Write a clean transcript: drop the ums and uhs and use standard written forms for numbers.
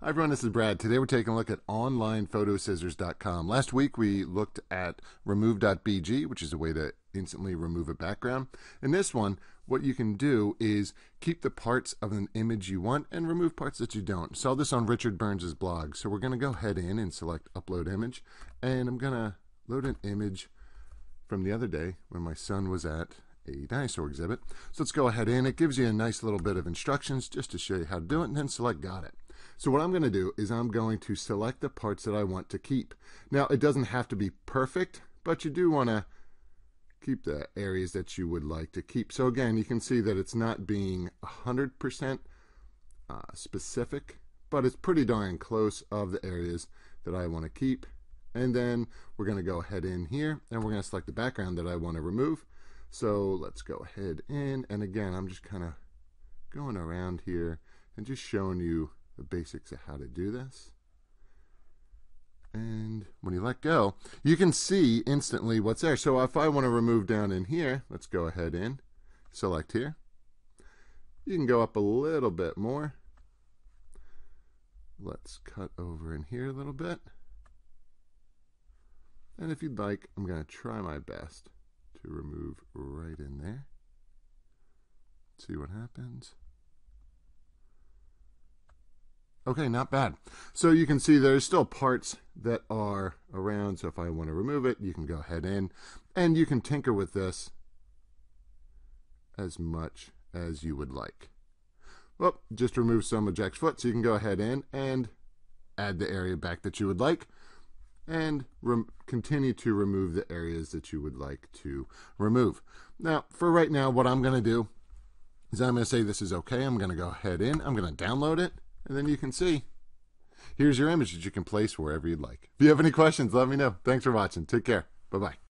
Hi everyone, this is Brad. Today we're taking a look at onlinephotoscissors.com. Last week we looked at remove.bg, which is a way to instantly remove a background. In this one, what you can do is keep the parts of an image you want and remove parts that you don't. Saw this on Richard Burns' blog. So we're going to go ahead in and select Upload Image, and I'm going to load an image from the other day when my son was at a dinosaur exhibit. So let's go ahead in. It gives you a nice little bit of instructions just to show you how to do it, and then select Got It. So what I'm going to do is I'm going to select the parts that I want to keep. Now, it doesn't have to be perfect, but you do want to keep the areas that you would like to keep. So again, you can see that it's not being 100% specific, but it's pretty darn close of the areas that I want to keep. And then we're going to go ahead in here, and we're going to select the background that I want to remove. So let's go ahead in, and again, I'm just kind of going around here and just showing you the basics of how to do this. And when you let go, you can see instantly what's there. So if I want to remove down in here, let's go ahead in, select here. You can go up a little bit more. Let's cut over in here a little bit. And if you'd like, I'm going to try my best to remove right in there. See what happens. Okay, not bad. So you can see there's still parts that are around. So if I want to remove it, you can go ahead in, and you can tinker with this as much as you would like. Well, just remove some of Jack's foot, so you can go ahead in and add the area back that you would like, and continue to remove the areas that you would like to remove. Now, for right now, what I'm going to do is I'm going to say this is okay. I'm going to go ahead in. I'm going to download it. And then you can see, here's your image that you can place wherever you'd like. If you have any questions, let me know. Thanks for watching. Take care. Bye-bye.